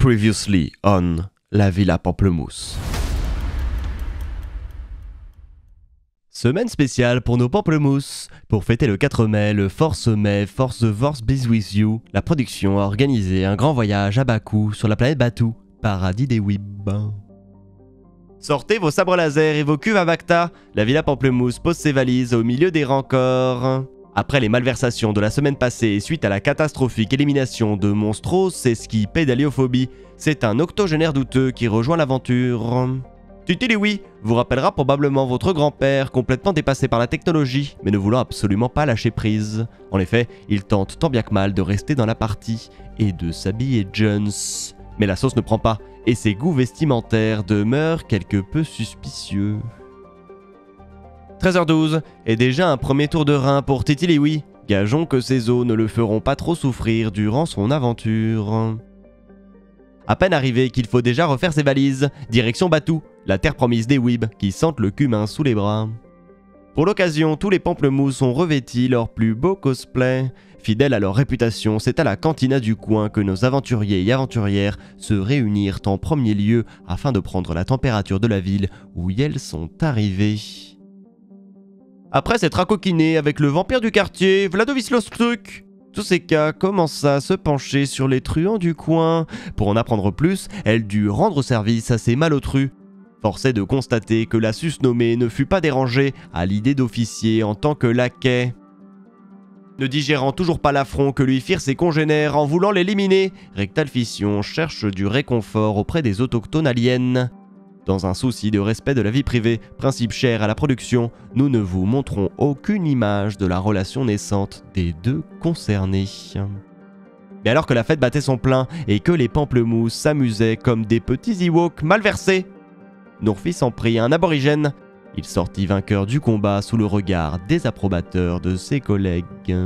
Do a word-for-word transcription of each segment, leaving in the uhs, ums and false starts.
Previously on la Villa Pamplemousse. Semaine spéciale pour nos pamplemousses. Pour fêter le quatre mai, le Force Mai, Force the Force Be With You, la production a organisé un grand voyage à Bakou sur la planète Batuu, paradis des Weebs. Sortez vos sabres laser et vos cuves à Bacta, la Villa Pamplemousse pose ses valises au milieu des rancors. Après les malversations de la semaine passée suite à la catastrophique élimination de Monstros Seski Pédaliophobie, c'est un octogénaire douteux qui rejoint l'aventure. Titiliwi vous rappellera probablement votre grand-père complètement dépassé par la technologie, mais ne voulant absolument pas lâcher prise. En effet, il tente tant bien que mal de rester dans la partie et de s'habiller Jones. Mais la sauce ne prend pas, et ses goûts vestimentaires demeurent quelque peu suspicieux. treize heures douze, et déjà un premier tour de rein pour Titiliwi. Gageons que ses os ne le feront pas trop souffrir durant son aventure. À peine arrivé qu'il faut déjà refaire ses valises, direction Batuu, la terre promise des Weebs qui sentent le cumin sous les bras. Pour l'occasion, tous les pamplemousses ont revêti leur plus beau cosplay. Fidèles à leur réputation, c'est à la cantina du coin que nos aventuriers et aventurières se réunirent en premier lieu afin de prendre la température de la ville où elles sont arrivées. Après s'être racoquiné avec le vampire du quartier, Vladovislostuk, Tuseka commença à se pencher sur les truands du coin. Pour en apprendre plus, elle dut rendre service à ses malotrus. Force est de constater que la susnommée ne fut pas dérangée à l'idée d'officier en tant que laquais. Ne digérant toujours pas l'affront que lui firent ses congénères en voulant l'éliminer, Rectal Fission cherche du réconfort auprès des autochtones aliens. Dans un souci de respect de la vie privée, principe cher à la production, nous ne vous montrons aucune image de la relation naissante des deux concernés. Mais alors que la fête battait son plein et que les pamplemousses s'amusaient comme des petits Ewoks mal versés, Nourfis en prit un aborigène. Il sortit vainqueur du combat sous le regard désapprobateur de ses collègues.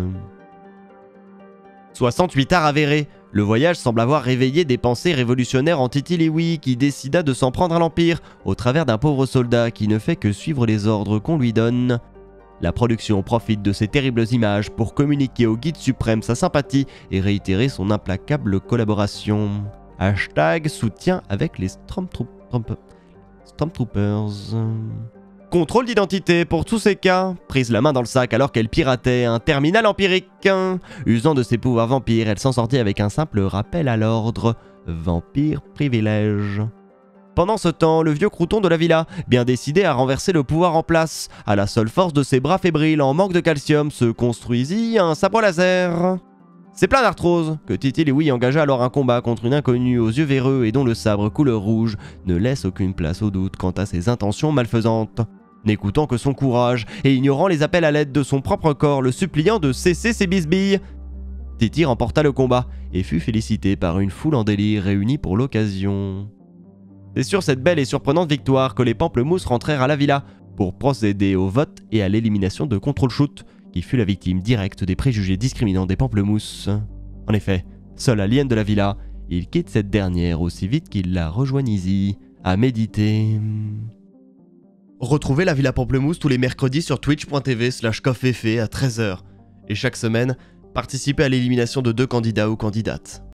soixante-huit arts avérés. Le voyage semble avoir réveillé des pensées révolutionnaires en Titiliwi qui décida de s'en prendre à l'Empire au travers d'un pauvre soldat qui ne fait que suivre les ordres qu'on lui donne. La production profite de ces terribles images pour communiquer au guide suprême sa sympathie et réitérer son implacable collaboration. Hashtag soutien avec les Stormtroopers. Stormtroopers. Contrôle d'identité pour tous ces cas. Prise la main dans le sac alors qu'elle piratait un terminal empirique. Usant de ses pouvoirs vampires, elle s'en sortit avec un simple rappel à l'ordre. Vampire privilège. Pendant ce temps, le vieux crouton de la villa, bien décidé à renverser le pouvoir en place, à la seule force de ses bras fébriles en manque de calcium, se construisit un sabre laser. C'est plein d'arthrose que Titiliwi engagea alors un combat contre une inconnue aux yeux véreux et dont le sabre couleur rouge ne laisse aucune place au doute quant à ses intentions malfaisantes. N'écoutant que son courage et ignorant les appels à l'aide de son propre corps le suppliant de cesser ses bisbilles, Titi remporta le combat et fut félicité par une foule en délire réunie pour l'occasion. C'est sur cette belle et surprenante victoire que les pamplemousses rentrèrent à la villa pour procéder au vote et à l'élimination de Control Shoot, qui fut la victime directe des préjugés discriminants des pamplemousses. En effet, seul alien de la villa, il quitte cette dernière aussi vite qu'il la rejoignit, à méditer. Retrouvez la Villa Pamplemousse tous les mercredis sur twitch point tv slash coffeefé à treize heures. Et chaque semaine, participez à l'élimination de deux candidats ou candidates.